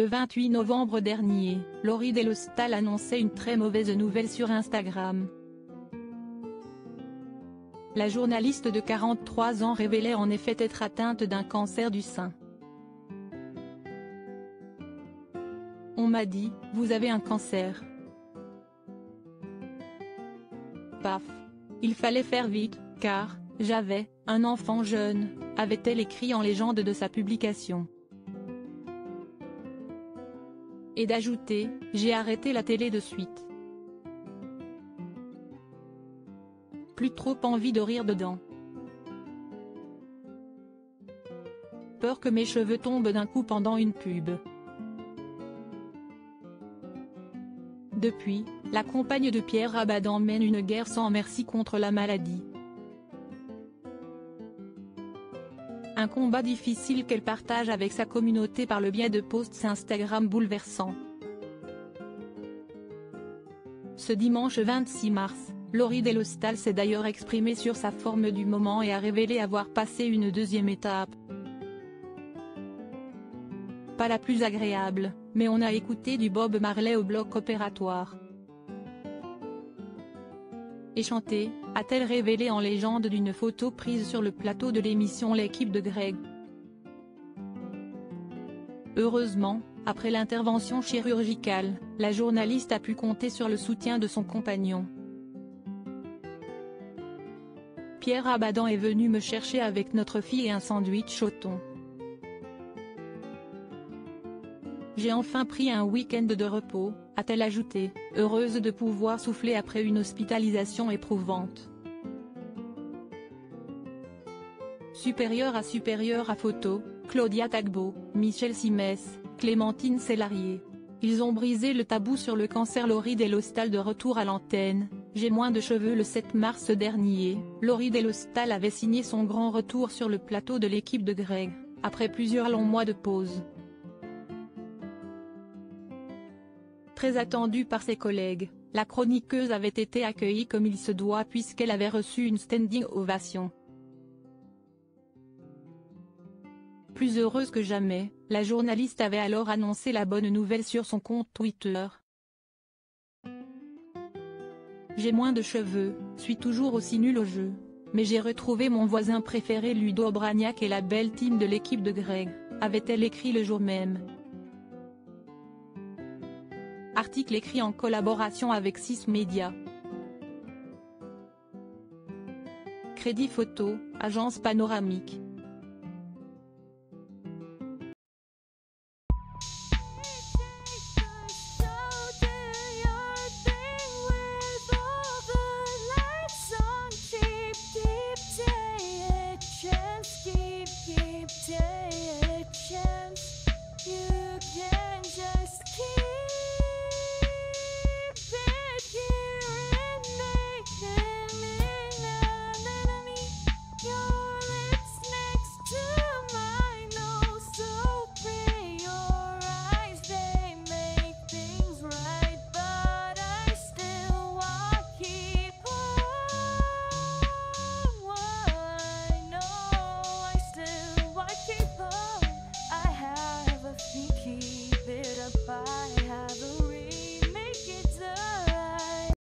Le 28 novembre dernier, Laurie Delhostal annonçait une très mauvaise nouvelle sur Instagram. La journaliste de 43 ans révélait en effet être atteinte d'un cancer du sein. On m'a dit, vous avez un cancer. Paf. Il fallait faire vite, car, j'avais, un enfant jeune, avait-elle écrit en légende de sa publication. Et d'ajouter, j'ai arrêté la télé de suite. Plus trop envie de rire dedans. Peur que mes cheveux tombent d'un coup pendant une pub. Depuis, la compagne de Pierre Abadan mène une guerre sans merci contre la maladie. Un combat difficile qu'elle partage avec sa communauté par le biais de posts Instagram bouleversants. Ce dimanche 26 mars, Laurie Delhostal s'est d'ailleurs exprimée sur sa forme du moment et a révélé avoir passé une deuxième étape. Pas la plus agréable, mais on a écouté du Bob Marley au bloc opératoire. Et chanté, a-t-elle révélé en légende d'une photo prise sur le plateau de l'émission L'équipe de Greg. Heureusement, après l'intervention chirurgicale, la journaliste a pu compter sur le soutien de son compagnon. Pierre Abadan est venu me chercher avec notre fille et un sandwich au thon. J'ai enfin pris un week-end de repos, a-t-elle ajouté, heureuse de pouvoir souffler après une hospitalisation éprouvante. Supérieure à photo, Claudia Tagbo, Michel Simès, Clémentine Célarié. Ils ont brisé le tabou sur le cancer. Laurie Delhostal de retour à l'antenne. J'ai moins de cheveux. Le 7 mars dernier, Laurie Delhostal avait signé son grand retour sur le plateau de l'équipe de Greg, après plusieurs longs mois de pause. Très attendue par ses collègues, la chroniqueuse avait été accueillie comme il se doit puisqu'elle avait reçu une standing ovation. Plus heureuse que jamais, la journaliste avait alors annoncé la bonne nouvelle sur son compte Twitter. J'ai moins de cheveux, suis toujours aussi nulle au jeu, mais j'ai retrouvé mon voisin préféré Ludo Obraniak et la belle team de l'équipe de Greg, avait-elle écrit le jour même. Article écrit en collaboration avec 6 médias. Crédit photo, agence panoramique.